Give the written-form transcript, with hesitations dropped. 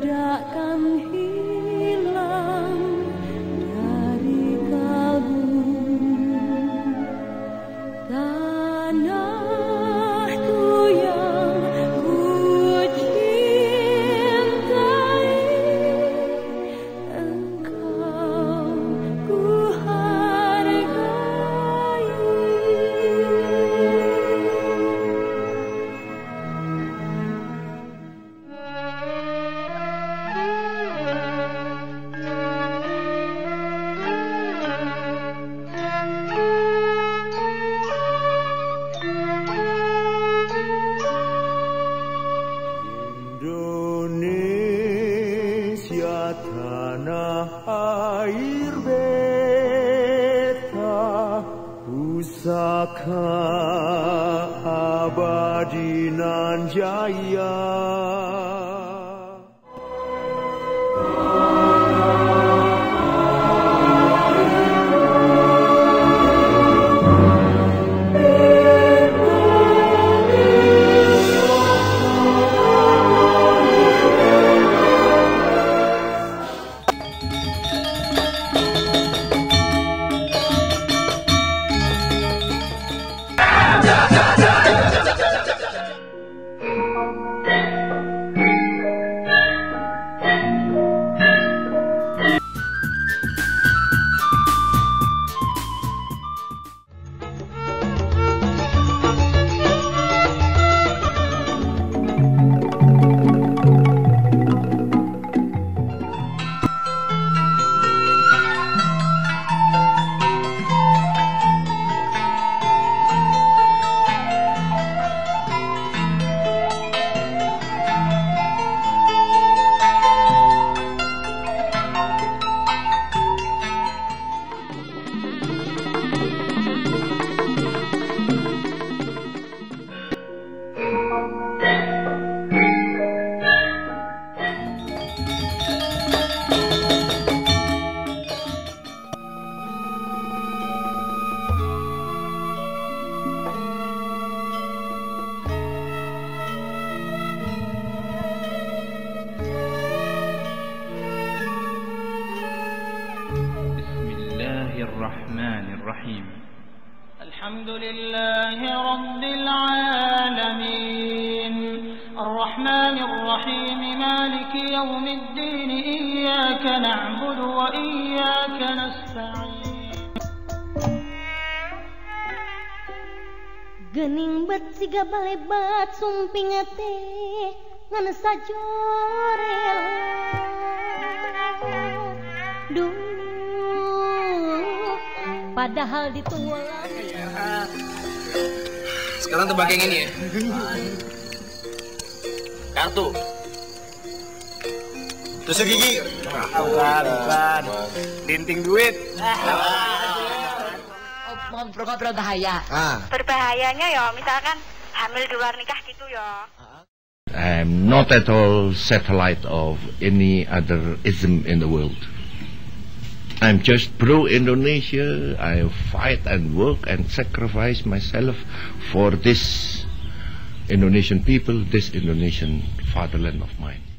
tidak akan hilang dari kalbu. Tanahku yang ku cintai, engkau ku hargai. Indonesia tanah air beta, pusaka abadi nan jaya. Bismillahirrahmanirrahim. Alhamdulillahi Rabbil alamin. Ar-Rahmanir-Rahim. Maliki yawmiddin. Iyyaka na'budu wa iyyaka nasta'in. Gening bet siga balebat sumping teh ngan sajorel. Padahal ditunggu lagi. Sekarang tebak yang ini ya. Kartu. Tusuk gigi. Bukan. Dinting duit. Berbahaya. Berbahayanya ya, misalkan hamil di luar nikah gitu ya. I'm not at all satellite of any other ism in the world. I'm just pro-Indonesia. I fight and work and sacrifice myself for this Indonesian people, this Indonesian fatherland of mine.